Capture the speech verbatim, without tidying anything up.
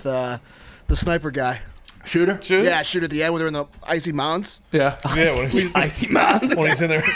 with uh, the sniper guy. Shooter? Shooter? Yeah, shoot at the end when they're in the Icy Mountains. Yeah. Yeah, when he's, Icy Mountains. when he's in there